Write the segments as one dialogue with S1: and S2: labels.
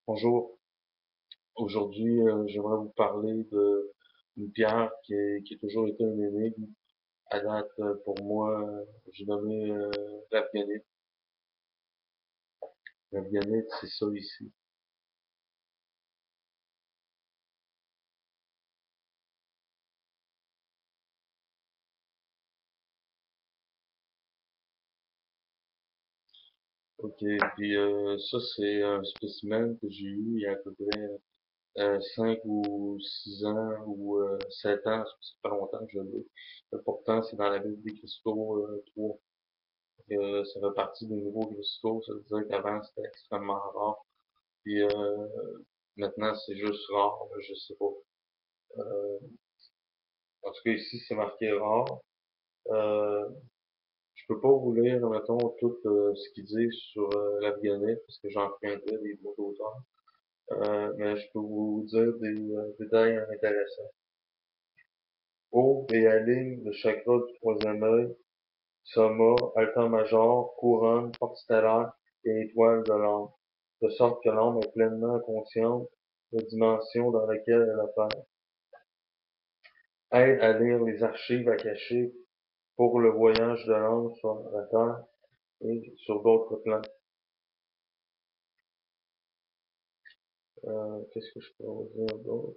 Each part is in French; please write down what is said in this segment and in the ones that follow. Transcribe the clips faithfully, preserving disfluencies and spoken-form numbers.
S1: Bonjour, aujourd'hui euh, j'aimerais vous parler de une pierre qui, est- qui a toujours été une énigme. À date, euh, pour moi, euh, j'ai nommé euh, l'afghanite. L'afghanite, c'est ça ici. Ok, puis euh, ça c'est un spécimen que j'ai eu il y a à peu près euh, cinq ou six ans ou euh, sept ans, ça fait pas longtemps que je l'ai. Euh, Pourtant, c'est dans la Bible des cristaux euh, trois. Euh, ça fait partie des nouveaux cristaux, ça veut dire qu'avant c'était extrêmement rare. Puis euh, maintenant c'est juste rare, je sais pas. Euh, En tout cas, ici, c'est marqué rare. Euh, je peux pas vous lire, mettons, tout euh, ce qu'ils disent sur euh, l'afghanite, parce que j'emprunterais des mots d'auteur. Euh, mais je peux vous dire des euh, détails intéressants. Haut et aligne de chakra du troisième œil, soma, altan major, couronne, porte stellaire et étoile de l'âme. De sorte que l'âme est pleinement consciente de la dimension dans laquelle elle opère. Aide à lire les archives akashiques pour le voyage de l'âme sur la Terre et sur d'autres plans. Euh, Qu'est-ce que je peux vous dire d'autre?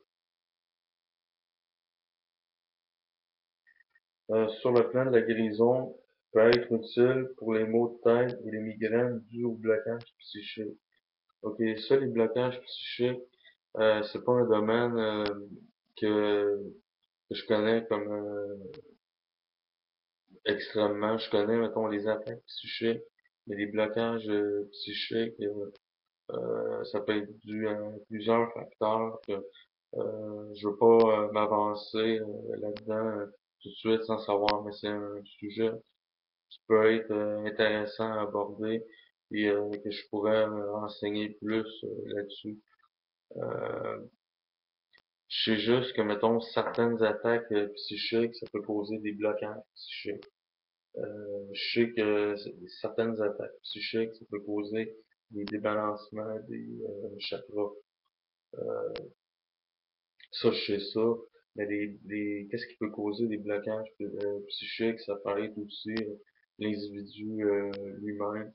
S1: Euh, sur le plan de la guérison, peut être utile pour les maux de tête et les migraines dus au blocage psychique. Ok, ça, les blocages psychiques, euh, c'est pas un domaine euh, que, que je connais comme euh, extrêmement. Je connais, mettons, les attaques psychiques, mais les blocages euh, psychiques, euh, euh, ça peut être dû à plusieurs facteurs. Que, Euh, je veux pas euh, m'avancer euh, là-dedans euh, tout de suite sans savoir, mais c'est un sujet qui peut être euh, intéressant à aborder et euh, que je pourrais me renseigner plus euh, là-dessus. Euh, je sais juste que, mettons, certaines attaques euh, psychiques, ça peut causer des blocages psychiques. Euh, je sais que certaines attaques psychiques, ça peut causer des débalancements des euh, chakras. Euh, Ça, je sais ça. Mais les, les, qu'est-ce qui peut causer des blocages euh, psychiques? Ça peut être aussi euh, l'individu euh, lui-même.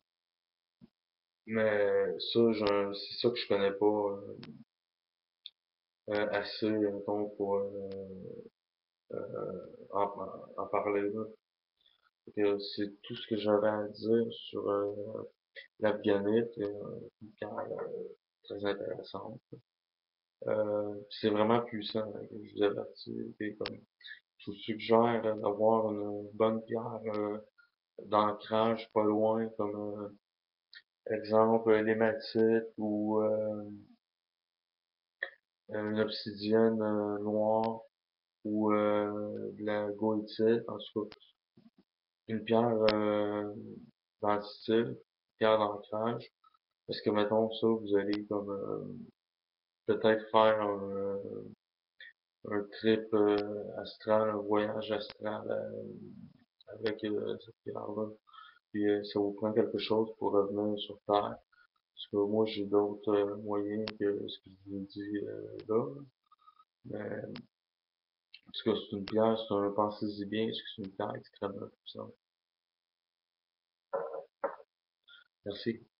S1: Mais ça, je- c'est ça que je connais pas euh, euh, assez, mettons, pour euh, en, en parler là. Fait que c'est tout ce que j'avais à dire sur euh, l'afghanite, euh, une pierre euh, très intéressante. Euh, c'est vraiment puissant, hein, je vous avertis. Et comme, je vous suggère euh, d'avoir une bonne pierre euh, d'ancrage pas loin, comme euh, exemple l'hématite ou euh, une obsidienne euh, noire ou euh, de la goethite, en tout cas une pierre euh, dans le style, pierre d'ancrage, parce que mettons ça, vous allez comme euh, peut-être faire un, euh, un trip euh, astral, un voyage astral euh, avec euh, cette pierre-là. Puis euh, ça vous prend quelque chose pour revenir sur Terre. Parce que moi, j'ai d'autres euh, moyens que ce que je vous ai dit euh, là. Mais, parce que c'est une pierre, c'est un, pensez-y bien, parce que c'est une pierre extrêmement puissante. Merci.